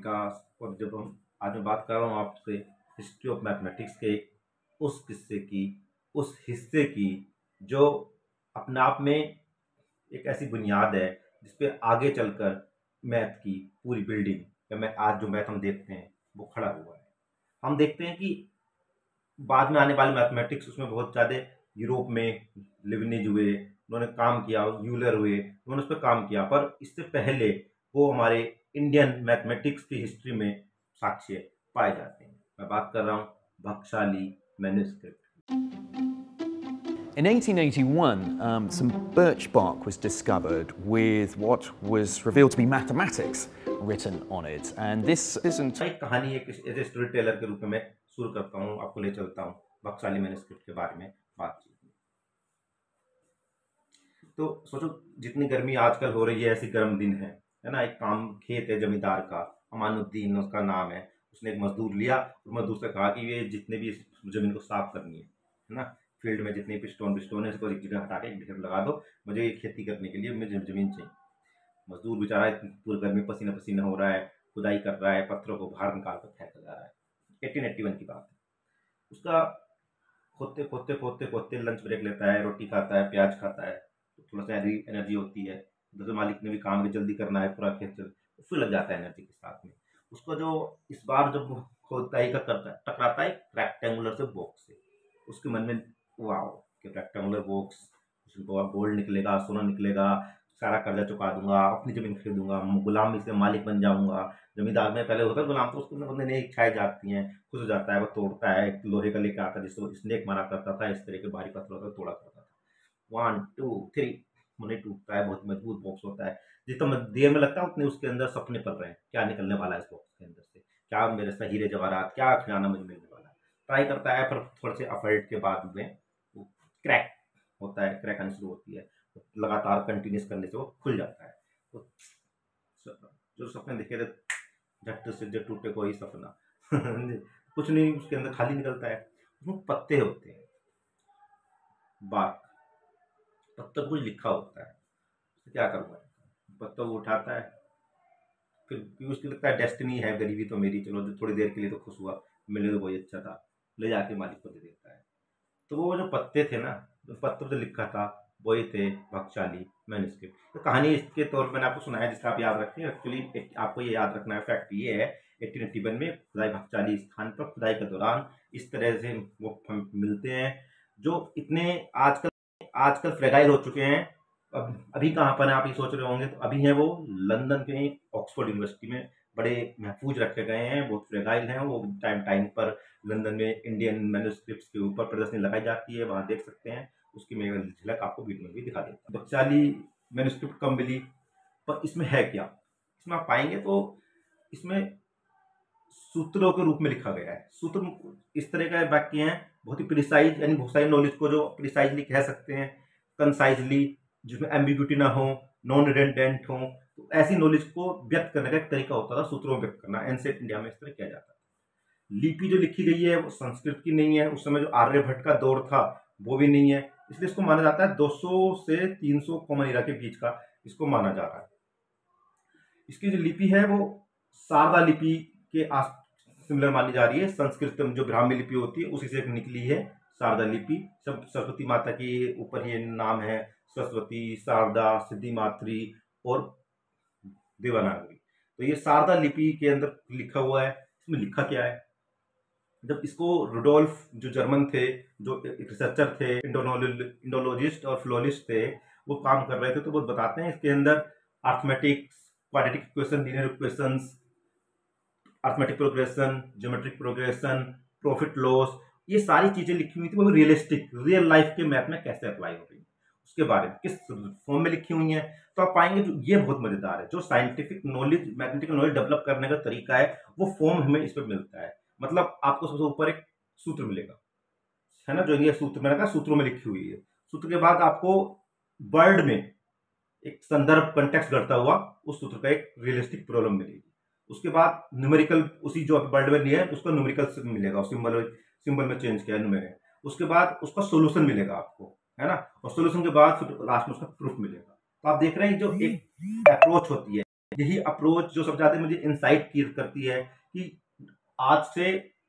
विकास। और जब हम आज मैं बात कर रहा हूँ आपसे हिस्ट्री ऑफ मैथमेटिक्स के उस किस्से की, उस हिस्से की जो अपने आप में एक ऐसी बुनियाद है जिस पे आगे चलकर मैथ की पूरी बिल्डिंग या मैं आज जो मैथ हम देखते हैं वो खड़ा हुआ है। हम देखते हैं कि बाद में आने वाले मैथमेटिक्स उसमें बहुत ज़्यादा यूरोप में लिबनिज हुए, उन्होंने काम किया, यूलर हुए, उन्होंने उस पर काम किया, पर इससे पहले वो हमारे इंडियन मैथमेटिक्स की हिस्ट्री में साक्ष्य पाए जाते हैं। मैं बात कर रहा हूँ Bakhshali manuscript. In 1881, some birch bark was discovered with what was revealed to be mathematics written on it. And this isn't... एक कहानी एक एज स्टोरी टेलर के रूप में मैं शुरू करता हूँ, आपको ले चलता हूँ बख्शाली मैन्युस्क्रिप्ट के बारे में बातचीत में। तो सोचो जितनी गर्मी आजकल हो रही है, ऐसी गर्म दिन है ना। एक काम खेत है जमींदार का, अमानुद्दीन उसका नाम है। उसने एक मजदूर लिया और मजदूर से कहा कि ये जितने भी इस जमीन को साफ करनी है ना, फील्ड में जितने पिस्टोन है इसको एक जगह हटा के एक ढेर लगा दो, मुझे ये खेती करने के लिए मुझे जमीन चाहिए। मजदूर बेचारा पूरी गर्मी पसीना पसीना हो रहा है, खुदाई कर रहा है, पत्थरों को बाहर निकाल कर फेंका जा रहा है। 1881 की बात है। उसका खोदते खोदते खोदते खोदते लंच ब्रेक लेता है, रोटी खाता है, प्याज खाता है, तो थोड़ा सा एनर्जी होती है। जैसे मालिक ने भी काम है, जल्दी करना है, पूरा खेत चल, तो फिर लग जाता है एनर्जी के साथ में। उसको जो इस बार जब खोदाई का करता है, टकराता है एक रेक्टेंगुलर से बॉक्स से। उसके मन में वाओ कि रेक्टेंगुलर बॉक्स, गोल्ड निकलेगा, सोना निकलेगा, सारा कर्जा चुका दूंगा, अपनी जमीन खरीदूंगा, गुलाम से मालिक बन जाऊंगा। जमींदार में पहले होता है गुलाम, तो उसको बंदे नई इच्छाएं जागती हैं, खुश हो जाता है, वो तोड़ता है, एक लोहे का लेके आता है जिसको स्नेक मारा करता था, इस तरह के भारी पत्थरों का तोड़ा करता था। 1 2 3 मुने टूटता है, बहुत मजबूत बॉक्स होता है। जितना देर में लगता है उतने उसके अंदर सपने पल रहे हैं, क्या निकलने वाला है इस बॉक्स के अंदर से, क्या मेरे से हीरे जवाहरात, क्या खजाना मुझे मिलने वाला है। ट्राई करता है, पर थोड़े से एफर्ट के बाद में वो क्रैक होता है, क्रैक आनी शुरू होती है। लगातार कंटिन्यूस करने से वो खुल जाता है। तो जो सपने देखे थे झट से जो टूटे कोई सपना कुछ नहीं, उसके अंदर खाली निकलता है। उसमें पत्ते होते हैं, बात पत्तों पर कुछ लिखा होता है। तो क्या करूँगा, पत्तों को उठाता है, फिर उसको लगता है डेस्टिनी है गरीबी तो मेरी, चलो थोड़ी देर के लिए तो खुश हुआ, मिले तो वही अच्छा था, ले जाके मालिक को दे देता है। तो वो जो पत्ते थे ना, जो पत्तों पे लिखा था, वही थे बख्शाली मैन्युस्क्रिप्ट। तो कहानी इसके तौर पर मैंने आपको सुनाया जिसका आप याद रखें। एक्चुअली आपको ये याद रखना है, फैक्ट ये है 1881 में खुदाई बख्शाली स्थान पर खुदाई के दौरान इस तरह से वो मिलते हैं जो इतने आजकल आजकल फ्रेगाइल हो चुके हैं। अब अभी कहाँ पर हैं आप ये सोच रहे होंगे, तो अभी हैं वो लंदन के ऑक्सफोर्ड यूनिवर्सिटी में, बड़े महफूज रखे गए हैं, बहुत फ्रेगाइल हैं वो। टाइम टाइम पर लंदन में इंडियन मैन्युस्क्रिप्ट्स के ऊपर प्रदर्शनी लगाई जाती है, वहाँ देख सकते हैं। उसकी मैं झलक आपको वीडियो में भी दिखा देता हूँ। बख्शाली मैन्युस्क्रिप्ट कम मिली, पर इसमें है क्या, इसमें आप पाएंगे तो इसमें सूत्रों के रूप में लिखा गया है। सूत्र इस तरह का वाक्य हैं, बहुत ही प्रिसाइज, यानी बहुत सारी नॉलेज को जो प्रिसाइजली कह सकते हैं, कंसाइजली, जिसमें एम्बिग्यूटी ना हो, नॉन रिडंडेंट हो। तो ऐसी नॉलेज को व्यक्त करने का एक तरीका होता था सूत्रों में व्यक्त करना। एंशिएंट इंडिया में इस तरह किया जाता था। लिपि जो लिखी गई है वो संस्कृत की नहीं है, उस समय जो आर्यभट्ट का दौर था वो भी नहीं है, इसलिए इसको माना जाता है 200 से 300 कॉमन एरा के बीच का इसको माना जा रहा है। इसकी जो लिपि है वो शारदा लिपि के आस सिमिलर मानी जा रही है। संस्कृत में जो ब्राह्मी लिपि होती है उसी से निकली है शारदा लिपि। सब सरस्वती माता के ऊपर ये नाम है, सरस्वती, शारदा, सिद्धिमात्री और देवनागरी। तो ये शारदा लिपि के अंदर लिखा हुआ है। इसमें लिखा क्या है, जब इसको रुडोल्फ जो जर्मन थे, जो एक रिसर्चर थे, इंडोलॉजिस्ट और फिलोलिस्ट थे, वो काम कर रहे थे, तो वो बताते हैं इसके अंदर arithmetics, quadratic equation, linear equations, arithmetic progression, geometric progression, profit loss, ये सारी चीजें लिखी हुई थी। वो रियलिस्टिक रियल लाइफ के मैथ में कैसे अप्लाई हो रही है उसके बारे में, किस फॉर्म में लिखी हुई है। तो आप पाएंगे जो ये बहुत मजेदार है, जो scientific knowledge, mathematical knowledge develop करने का तरीका है, वो फॉर्म हमें इस पर मिलता है। मतलब आपको सबसे ऊपर एक सूत्र मिलेगा, है ना, जो ये सूत्र मैंने कहा सूत्रों में लिखी हुई है। सूत्र के बाद आपको वर्ल्ड में एक संदर्भ कंटेक्स्ट करता हुआ उस सूत्र का एक रियलिस्टिक प्रॉब्लम मिलेगी। उसके बाद न्यूमेरिकल, उसी जो वर्ल्ड में लिया है उसका न्यूमेरिकल मिलेगा, सिंबल में चेंज किया न्यूमेरिकल। उसके बाद उसका सोल्यूशन मिलेगा आपको, है ना, और सोल्यूशन के बाद फिर लास्ट में उसका प्रूफ मिलेगा। तो आप देख रहे हैं जो एक अप्रोच होती है यही अप्रोच जो सबसे ज़्यादा मुझे इंसाइट करती है कि आज से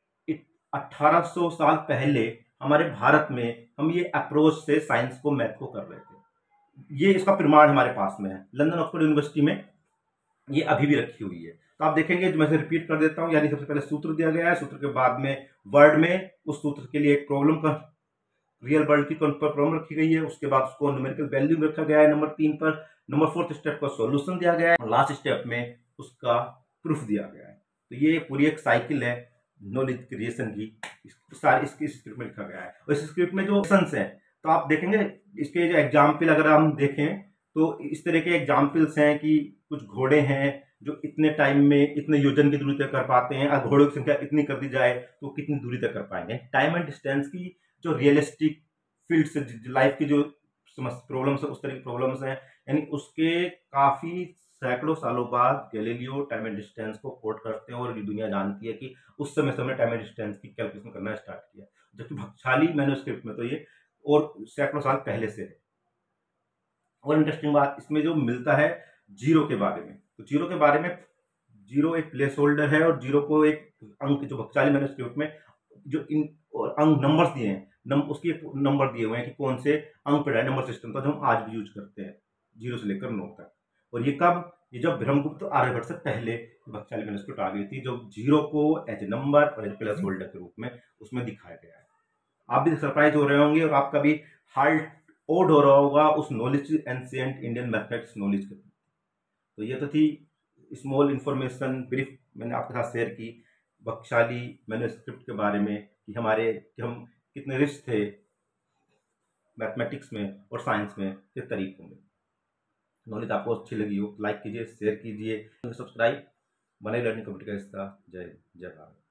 1800 साल पहले हमारे भारत में हम ये अप्रोच से साइंस को, मैथ को कर रहे थे। ये इसका प्रमाण हमारे पास में है, लंदन ऑक्सफोर्ड यूनिवर्सिटी में ये अभी भी रखी हुई है। तो आप देखेंगे, मैं रिपीट कर देता हूँ, यानी सबसे पहले सूत्र दिया गया है, सूत्र के बाद में वर्ड में उस सूत्र के लिए एक प्रॉब्लम का, रियल वर्ल्ड की प्रॉब्लम रखी गई है, उसके बाद उसको न्यूमेरिकल वैल्यू में रखा गया है नंबर 3 पर, नंबर 4th स्टेप का सॉल्यूशन दिया गया है और लास्ट स्टेप में उसका प्रूफ दिया गया है। तो ये पूरी एक साइकिल है नॉलेज क्रिएशन की, सारी इसकी स्क्रिप्ट में लिखा गया है। और इस स्क्रिप्ट में जो ऑप्शंस हैं, तो आप देखेंगे इसके जो एग्जाम्पल अगर हम देखें तो इस तरह के एग्जाम्पल्स हैं कि कुछ घोड़े हैं जो इतने टाइम में इतने योजन की दूरी तय कर पाते हैं, अगर घोड़ों की संख्या इतनी कर दी जाए तो कितनी दूरी तय कर पाएंगे। टाइम एंड डिस्टेंस की जो रियलिस्टिक फील्ड से लाइफ की जो प्रॉब्लम्स है, उस तरह की प्रॉब्लम्स हैं, यानी उसके काफ़ी सैकड़ों सालों बाद गैलीलियो टाइम एंड डिस्टेंस को कोट करते हैं और ये दुनिया जानती है कि उस समय समय टाइम एंड डिस्टेंस की कैलकुलेशन करना स्टार्ट किया। जबकि भक्शाली मैन्युस्क्रिप्ट में तो ये और सैकड़ों साल पहले से है। और इंटरेस्टिंग बात इसमें जो मिलता है जीरो के बारे में, तो जीरो के बारे में, जीरो एक प्लेस होल्डर है और जीरो को एक अंक, जो भक्शाली मैन्युस्क्रिप्ट में जो इन अंक नंबर्स दिए हैं, उसके नंबर दिए हुए हैं कि कौन से अंक पर है, नंबर सिस्टम, तो जो हम आज भी यूज करते हैं 0 से लेकर 9 तक। और ये कब, ये जब ब्रह्मगुप्त आर्यभट्ट से पहले भक्शाली मैन्युस्क्रिप्ट आ गई थी, जो जीरो को एज ए नंबर और एज प्लेस होल्डर के रूप में उसमें दिखाया गया है। आप भी सरप्राइज हो रहे होंगे और आपका भी हार्ट ओड हो रहा होगा उस knowledge, ancient Indian mathematics knowledge के। तो ये तो थी स्मॉल इन्फॉर्मेशन ब्रीफ मैंने आपके साथ शेयर की बख्शाली मैन्युस्क्रिप्ट के बारे में, कि हम कितने रिच थे मैथमेटिक्स में और साइंस में किस तरीकों में। नॉलेज आपको अच्छी लगी हो, लाइक कीजिए, शेयर कीजिए, सब्सक्राइब। बने लर्निंग कम्युनिटी का हिस्सा। जय जय भारत।